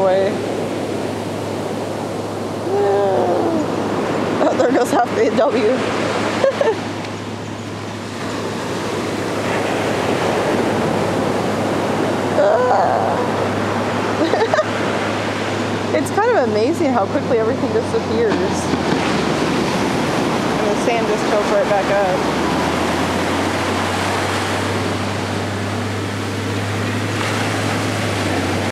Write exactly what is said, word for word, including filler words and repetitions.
away. Oh, there goes half the W. It's kind of amazing how quickly everything disappears. And the sand just goes right back up.